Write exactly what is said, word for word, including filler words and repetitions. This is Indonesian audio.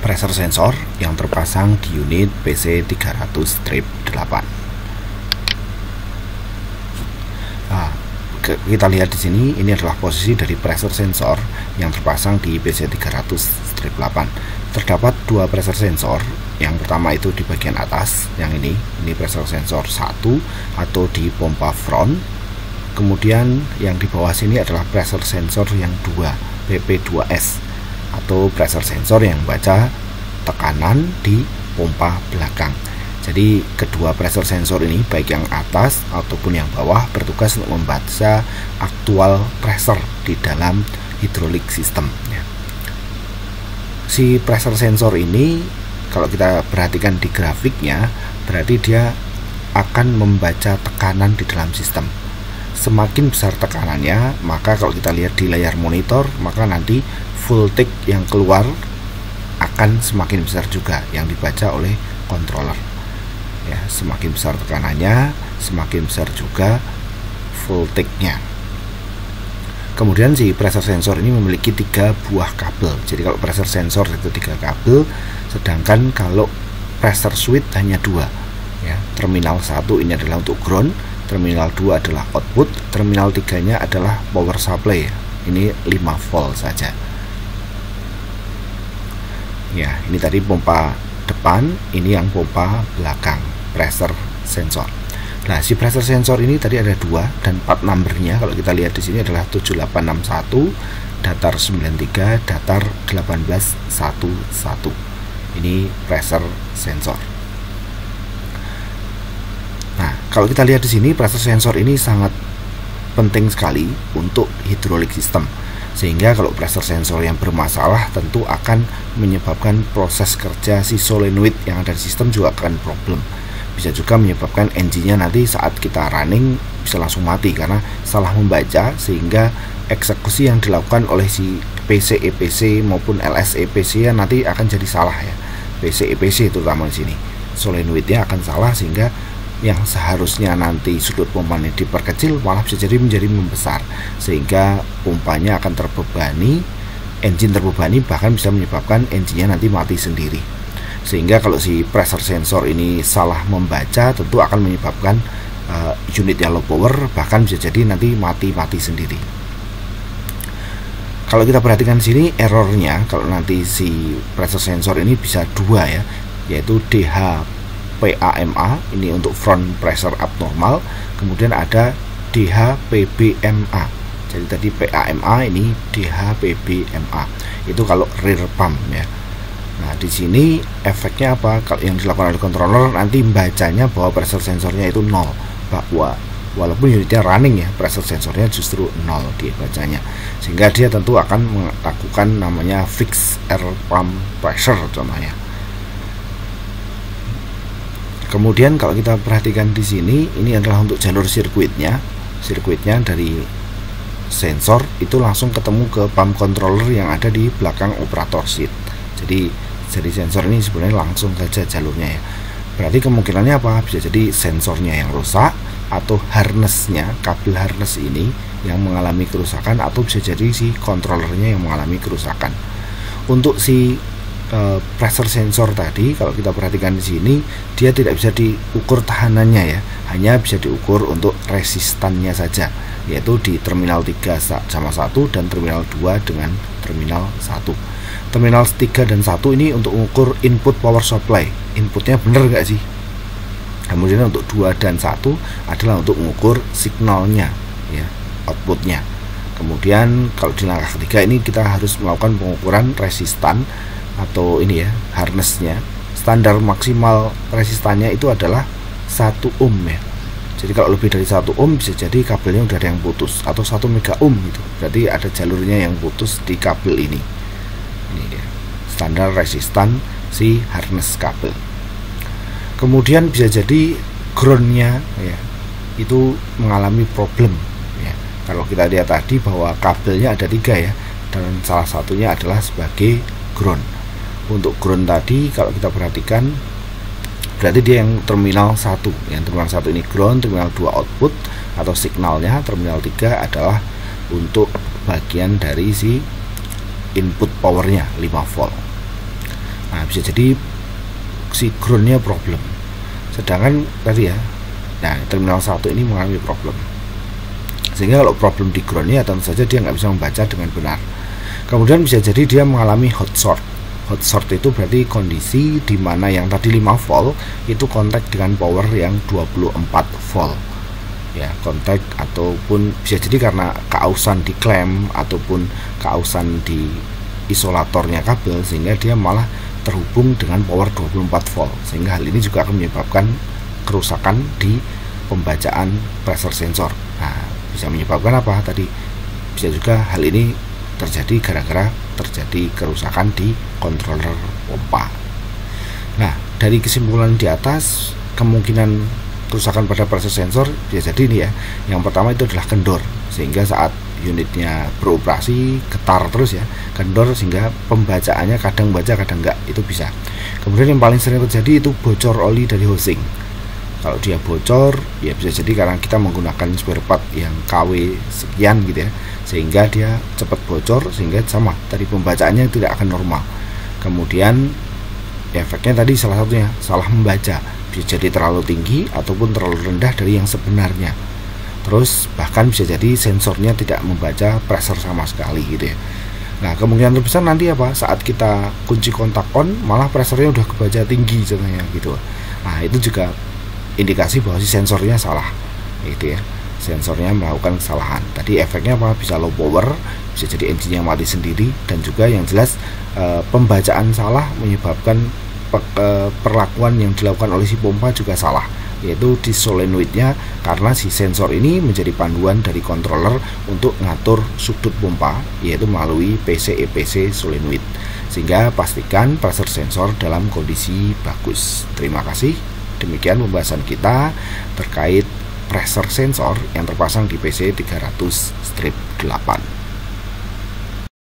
pressure sensor yang terpasang di unit P C tiga ratus delapan. Nah, kita lihat di sini, ini adalah posisi dari pressure sensor yang terpasang di P C tiga ratus delapan. Terdapat dua pressure sensor. Yang pertama itu di bagian atas, yang ini, ini pressure sensor satu atau di pompa front. Kemudian yang di bawah sini adalah pressure sensor yang dua, P P dua S, atau pressure sensor yang membaca tekanan di pompa belakang. Jadi kedua pressure sensor ini, baik yang atas ataupun yang bawah, bertugas untuk membaca aktual pressure di dalam hidrolik system. Si pressure sensor ini, kalau kita perhatikan di grafiknya, berarti dia akan membaca tekanan di dalam sistem. Semakin besar tekanannya, maka kalau kita lihat di layar monitor, maka nanti voltage yang keluar akan semakin besar juga yang dibaca oleh controller. Ya, semakin besar tekanannya, semakin besar juga voltage-nya. Kemudian si pressure sensor ini memiliki tiga buah kabel. Jadi kalau pressure sensor itu tiga kabel, sedangkan kalau pressure switch hanya dua. Ya, terminal satu ini adalah untuk ground, terminal dua adalah output, terminal tiga nya adalah power supply. Ini lima volt saja. Ya, ini tadi pompa depan, ini yang pompa belakang, pressure sensor. Nah, si pressure sensor ini tadi ada dua dan part numbernya kalau kita lihat di sini adalah tujuh delapan enam satu, datar sembilan tiga, datar delapan belas sebelas. Ini pressure sensor. Nah, kalau kita lihat di sini, pressure sensor ini sangat penting sekali untuk hidrolik system. Sehingga kalau pressure sensor yang bermasalah tentu akan menyebabkan proses kerja si solenoid yang ada di sistem juga akan problem. Bisa juga menyebabkan engine-nya nanti saat kita running bisa langsung mati karena salah membaca, sehingga eksekusi yang dilakukan oleh si P C E P C maupun L S E P C ya nanti akan jadi salah ya. P C E P C terutama di sini. Solenoidnya akan salah sehingga yang seharusnya nanti sudut pompanya diperkecil malah bisa jadi menjadi membesar, sehingga pompanya akan terbebani, engine terbebani, bahkan bisa menyebabkan engine-nya nanti mati sendiri. Sehingga kalau si pressure sensor ini salah membaca tentu akan menyebabkan uh, unitnya low power, bahkan bisa jadi nanti mati-mati sendiri. Kalau kita perhatikan di sini errornya, kalau nanti si pressure sensor ini bisa dua ya, yaitu D H P A M A ini untuk front pressure abnormal, kemudian ada D H P B M A. Jadi tadi P A M A, ini D H P B M A. Itu kalau rear pump ya. Nah, di sini efeknya apa? Kalau yang dilakukan oleh controller nanti bacanya bahwa pressure sensornya itu nol, bahwa walaupun unitnya running ya, pressure sensornya justru nol dia bacanya, sehingga dia tentu akan melakukan namanya fixed air pump pressure contohnya. Kemudian kalau kita perhatikan di sini, ini adalah untuk jalur sirkuitnya. Sirkuitnya dari sensor itu langsung ketemu ke pump controller yang ada di belakang operator seat. Jadi jadi sensor ini sebenarnya langsung saja jalurnya ya. Berarti kemungkinannya apa? Bisa jadi sensornya yang rusak, atau harnessnya, kabel harness ini yang mengalami kerusakan, atau bisa jadi si controllernya yang mengalami kerusakan. Untuk si uh, pressure sensor tadi, kalau kita perhatikan di sini, dia tidak bisa diukur tahanannya ya, hanya bisa diukur untuk resistannya saja, yaitu di terminal tiga sama satu dan terminal dua dengan terminal satu. Terminal tiga dan satu ini untuk mengukur input power supply, inputnya bener nggak sih. Kemudian untuk dua dan satu adalah untuk mengukur signalnya ya, outputnya. Kemudian kalau di langkah ketiga ini kita harus melakukan pengukuran resistan atau ini ya, harnessnya. Standar maksimal resistannya itu adalah satu ohm ya. Jadi kalau lebih dari satu ohm bisa jadi kabelnya udah ada yang putus, atau satu mega ohm gitu. Berarti ada jalurnya yang putus di kabel ini. Ini dia standar resistan si harness kabel. Kemudian bisa jadi groundnya ya, itu mengalami problem ya. Kalau kita lihat tadi bahwa kabelnya ada tiga ya, dan salah satunya adalah sebagai ground. Untuk ground tadi kalau kita perhatikan, berarti dia yang terminal satu. Yang terminal satu ini ground, terminal dua output atau signalnya, terminal tiga adalah untuk bagian dari si input powernya lima volt. Nah, bisa jadi si groundnya problem, sedangkan tadi ya, nah terminal satu ini mengalami problem, sehingga kalau problem di groundnya tentu saja dia nggak bisa membaca dengan benar. Kemudian bisa jadi dia mengalami hot short. Hot short itu berarti kondisi di mana yang tadi lima volt itu kontak dengan power yang dua puluh empat volt ya, kontak ataupun bisa jadi karena keausan di klem ataupun keausan di isolatornya kabel, sehingga dia malah terhubung dengan power dua puluh empat volt, sehingga hal ini juga akan menyebabkan kerusakan di pembacaan pressure sensor. Nah, bisa menyebabkan apa tadi? Bisa juga hal ini terjadi gara-gara terjadi kerusakan di controller pompa. Nah, dari kesimpulan di atas, kemungkinan kerusakan pada pressure sensor bisa jadi ini ya. Yang pertama itu adalah kendor, sehingga saat unitnya beroperasi getar terus ya, kendor sehingga pembacaannya kadang baca kadang enggak, itu bisa. Kemudian yang paling sering terjadi itu bocor oli dari housing. Kalau dia bocor ya bisa jadi karena kita menggunakan spare part yang K W sekian gitu ya, sehingga dia cepat bocor, sehingga sama tadi pembacaannya tidak akan normal. Kemudian efeknya tadi salah satunya salah membaca, bisa jadi terlalu tinggi ataupun terlalu rendah dari yang sebenarnya. Terus bahkan bisa jadi sensornya tidak membaca pressure sama sekali gitu ya. Nah, kemungkinan terbesar nanti apa, saat kita kunci kontak on malah pressurenya udah kebaca tinggi contohnya gitu. Nah, itu juga indikasi bahwa si sensornya salah gitu ya, sensornya melakukan kesalahan. Tadi efeknya apa, bisa low power, bisa jadi engine-nya mati sendiri, dan juga yang jelas e, pembacaan salah menyebabkan pe, e, perlakuan yang dilakukan oleh si pompa juga salah, yaitu di solenoidnya, karena si sensor ini menjadi panduan dari controller untuk ngatur sudut pompa, yaitu melalui P C E P C solenoid, sehingga pastikan pressure sensor dalam kondisi bagus. Terima kasih. Demikian pembahasan kita terkait pressure sensor yang terpasang di P C tiga ratus strip delapan.